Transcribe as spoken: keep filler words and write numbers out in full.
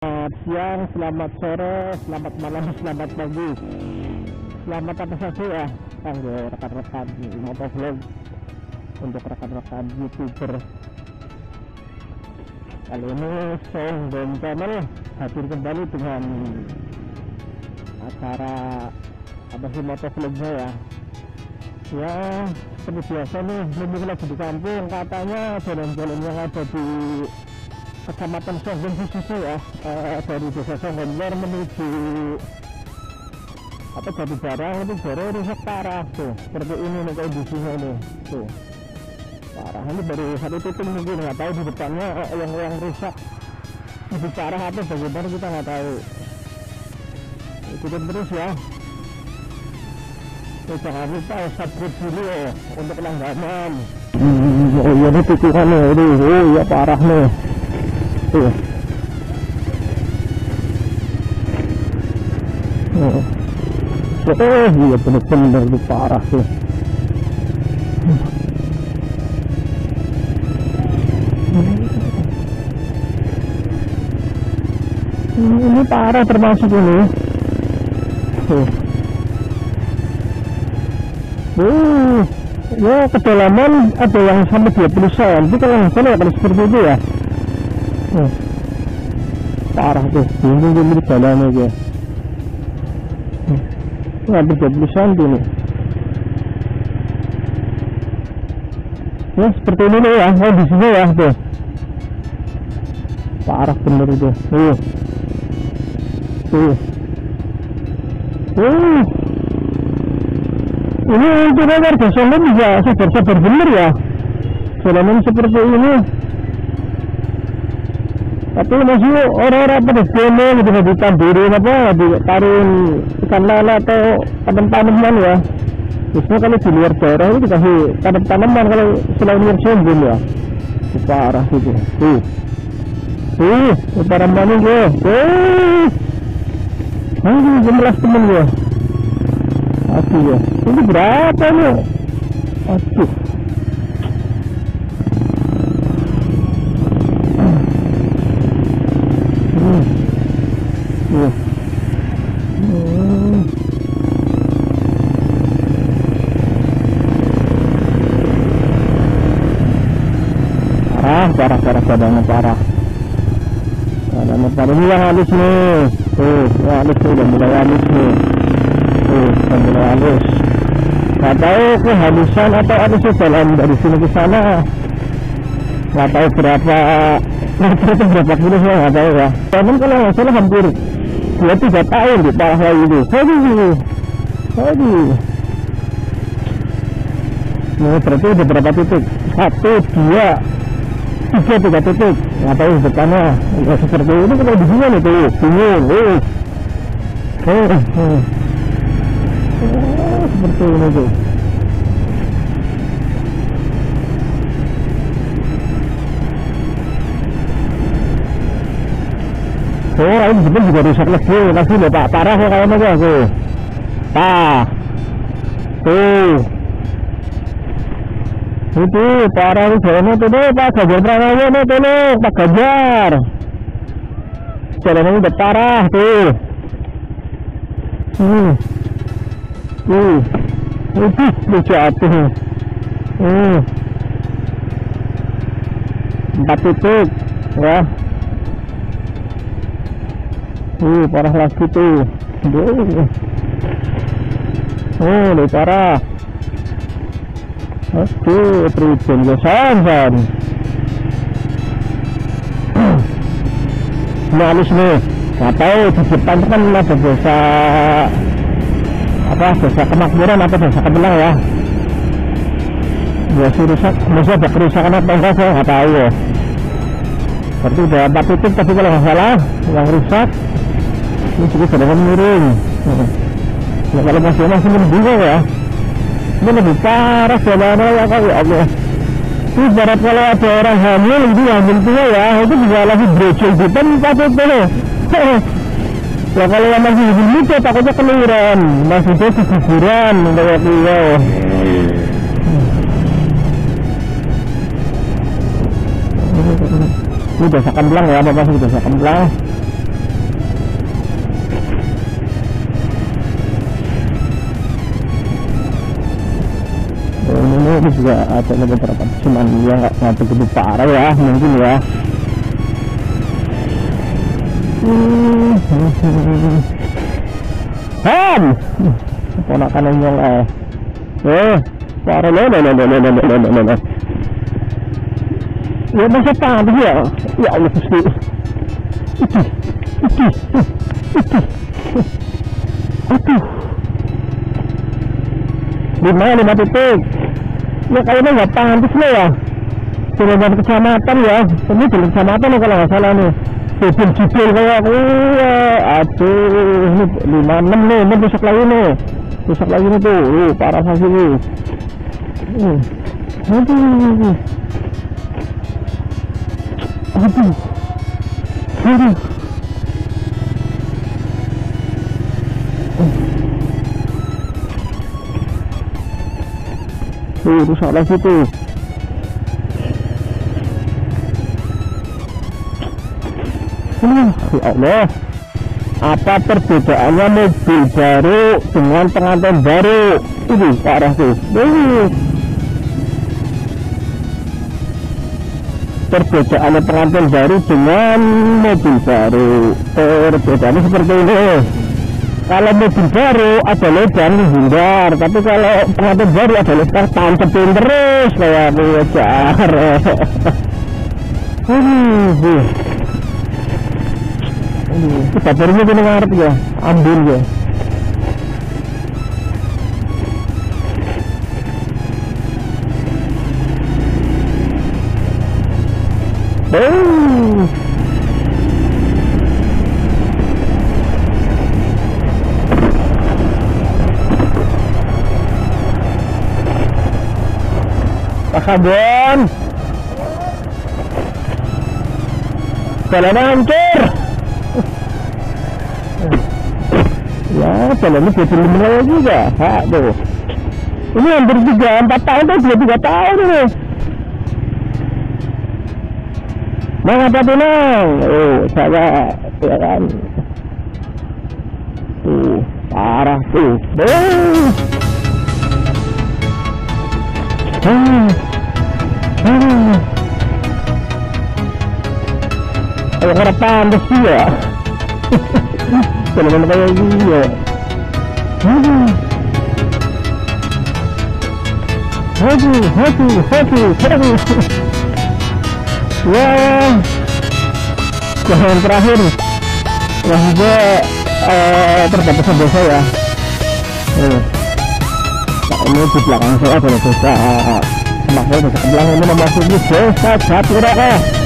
Selamat siang, selamat sore, selamat malam, selamat pagi, selamat apa saja ya, kanggo rekan-rekan motovlog, untuk rekan-rekan youtuber. Kali ini Song dan Channel hadir kembali dengan acara apa sih motovlognya ya. Ya seperti biasa nih, mumpung lagi di kampung, katanya jalan-jalan yang ada di Kecamatan Songgon khususnya ya, eh, dari desa Songgon menuju apa jadi barang itu baru rusak parah tuh, seperti ini nih kondisinya nih tuh, parah. Ini baru satu titik mungkin, nggak tahu di depannya eh, yang yang rusak lebih parah atau bagaimana kita nggak tahu. Ikutin terus ya. Tuh, jangan lupa subscribe dulu ya, untuk langganan. Hmm, oh iya nih tikungannya, ini oh iya parah nih. Tuh. Oh. Oh iya bener-bener itu parah tuh. Ini parah termasuk ini. Tuh. Uh, ya kedalaman ada yang sampai dua puluh sentimeter kalau nggak salah, kalau seperti itu ya. Oh, parah tuh, bingung gue mirip jalannya aja. Ini hampir dua puluh sentimeter nih. Ya seperti ini nih ya, oh di sini ya tuh. Parah bener itu. Tuh. Tuh. Tuh. Ini untuk warga Songgon juga sabar-sabar bener ya. Jalanan seperti ini. Tapi masih orang-orang pada demo gitu, ditamburin apa, ditaruhin ikan lele atau tanam-tanaman ya. Biasanya kalau di luar daerah itu dikasih tanam-tanaman kalau selain luar Songgon ya. Itu parah gitu. Tuh, tuh, tuh parah mana gue. Tuh, aduh, gemelas temen gue. Aduh ya, ini berapa nih? Aduh. Hmm. Hmm. Parah, parah, parah, badannya parah. Badannya parah, ini yang halus nih. Tuh, yang halus nih, udah mulai halus nih. Tuh, udah mulai halus. Gak tahu kehalusan atau halusnya jalan dari sini ke sana. Gak tahu berapa itu berapa kilo saya nggak tahu ya. Namun kalau nggak salah hampir dua tiga tahun di parah ini. Aduh, aduh. Nah, berarti ada berapa titik? Satu, dua, tiga, tiga titik. Nggak tahu depannya. Ya, seperti ini kalau di sini nih tuh, bingung. Oh, oh, oh. Oh, seperti ini tuh. Oh, ini bener juga rusak lagi, kasih loh Pak, parah ya kayaknya tuh aku. Pak, tuh, itu parah itu jalannya tuh deh, Pak Ganjar Pranowo nih tuh nih, Pak Ganjar. Jalannya udah parah tuh. Hmm, tuh, itu lucu atuh. Hmm, empat titik, ya. Uh, parah lagi tuh. Duh. Oh, lebih parah. Aduh, terhujan gesan kan. Ini halus nih. Gak tahu di depan kan ada desa apa, desa kemakmuran apa desa kebelang ya. Biasa rusak, masih ada kerusakan apa enggak saya nggak tahu ya. Berarti udah empat titik tapi kalau nggak salah yang rusak. Ini juga sedang miring. Nah, kalau masih masih mendung ya, ini lebih parah jalannya ya kak, ya Allah. Ini barat kalau ada orang hamil, itu hamil tua ya, itu juga lagi brojol di tempat itu loh. Ya kalau yang masih hidup muda takutnya keluaran, masih dia keguguran kayak dia. Ini desa Kemblang ya, bapak sih desa Kemblang. ini juga ada beberapa, cuman ya nggak nggak begitu parah ya mungkin ya. Hmm, Ham, ponakan yang eh, eh, parah loh, loh, loh, loh, loh, loh, loh, loh. Ya masa panas ya, ya Allah Gusti. Itu, itu, itu, aduh. Lima lima titik. Ya kayaknya nggak pantas loh ya. Jalan kecamatan ya, ini jalan kecamatan nih kalau nggak salah nih. Judul-judul kayak aku, aduh, ini lima enam nih, ini besok lagi nih, besok lagi nih tuh, uh, parah sekali nih. Uh, aduh, aduh, aduh. Tuh, rusak lagi tuh. Uh, ya Allah, apa perbedaannya mobil baru dengan pengantin baru? Ini parah tuh. Uh. Perbedaannya pengantin baru dengan mobil baru, perbedaannya seperti ini. Kalau mobil baru ada lubang hindar, tapi kalau pengantin baru ada lubang tancepin terus kayak ngejar. Uh. Kita barunya gini ngarep ya, ambil ya. Oh. Pak Kabon, jalan hancur. Ya, jalannya dua puluh menit juga, aduh. Ini hampir tiga empat tahun tuh, dua tiga tahun ini. Mang apa tuh Mang? Oh, saya ya kan. Tuh, parah tuh. Oh. Hmm. Hmm. Kayak harapan sih ya. Kalau kayak gini ya. Aduh. Aduh, aduh, aduh, aduh. Ya, yang terakhir yang juga eh, perbatasan desa ya. Eh, nah, ini di belakang saya ada desa. Semak saya desa belakang ini memasuki desa Jatiroke.